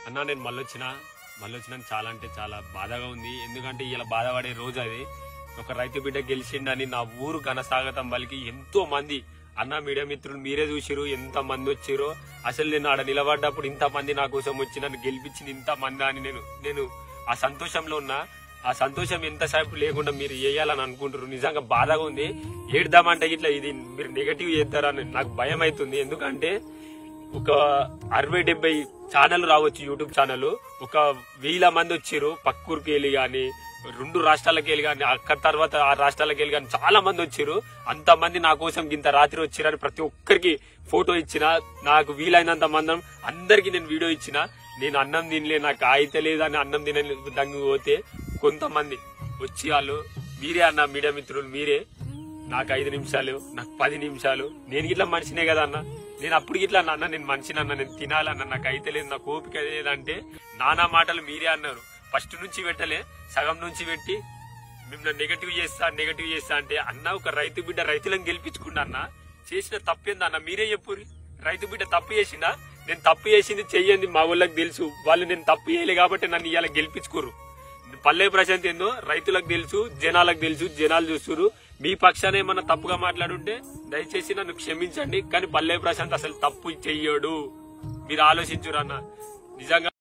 అన్న నేను మళ్ళొచ్చినా చాలా అంటే చాలా బాధగా ఉంది. ఎందుకంటే ఇలా బాధపడే రోజు అది. ఒక రైతు బిడ్డ గెలిచిండని నా ఊరు ఘనస్వాగతం పలికి ఎంతో మంది అన్న మీడియా మిత్రులు మీరే చూసిరు ఎంత మంది వచ్చిరో. అసలు నేను ఆడ నిలబడ్డప్పుడు ఇంత మంది నా కోసం వచ్చి నన్ను గెలిపించింది ఇంత మంది అని నేను ఆ సంతోషంలో ఉన్నా. ఆ సంతోషం ఎంతసేపు లేకుండా మీరు వేయాలని అనుకుంటారు. నిజంగా బాధగా ఉంది. ఏడుదామంటే ఇట్లా ఇది మీరు నెగటివ్ చేస్తారని నాకు భయం అవుతుంది. ఎందుకంటే ఒక 60-70 ఛానల్ రావచ్చు, యూట్యూబ్ ఛానల్. ఒక 1000 మంది వచ్చిరు పక్కూరికి వెళ్ళి గాని 2 రాష్ట్రాలకు వెళ్ళి గాని అక్కడ తర్వాత 6 రాష్ట్రాలకు వెళ్ళి గాని చాలా మంది వచ్చిరు. అంతమంది నా కోసం ఇంత రాత్రి వచ్చిరని ప్రతి ఒక్కరికి ఫోటో ఇచ్చిన. నాకు వీలైనంత మంది అందరికి నేను వీడియో ఇచ్చిన. నేను అన్నం తినలే, నాకు అయితే లేదని అన్నం తినలే దంగి పోతే కొంతమంది వచ్చి వాళ్ళు మీరే అన్న మీడియా మిత్రులు మీరే నాకు 5 నిమిషాలు నాకు 10 నిమిషాలు నేను ఇట్లా మనిషినే కదా అన్న. నేను అప్పుడు ఇట్లా అన్న నేను మనిషినన్నా, నేను తినాలన్నా, నాకు అయితే లేదు, నాకు ఓపిక లేదంటే నానా మాటలు మీరే అన్నారు. ఫస్ట్ నుంచి పెట్టలే, సగం నుంచి పెట్టి మిమ్మల్ని నెగటివ్ చేస్తా అంటే అన్న ఒక రైతు బిడ్డ రైతులను గెలిపించుకున్నా అన్న. చేసిన తప్పేందా అన్న మీరే చెప్పుర్రి. రైతు బిడ్డ తప్పు చేసిందా? నేను తప్పు చేసింది చెయ్యండి మా ఊళ్ళకి తెలుసు. వాళ్ళు నేను తప్పు చేయలే కాబట్టి నన్ను ఇవాళ గెలిపించుకోరు. పల్లె ప్రశాంత్ ఏందో రైతులకు తెలుసు, జనాలకు తెలుసు, జనాలు చూస్తున్నారు. మీ పక్షాన ఏమన్నా తప్పుగా మాట్లాడుంటే దయచేసి నన్ను క్షమించండి. కానీ పల్లె ప్రశాంత్ అసలు తప్పు చెయ్యడు. మీరు ఆలోచించురన్న నిజంగా.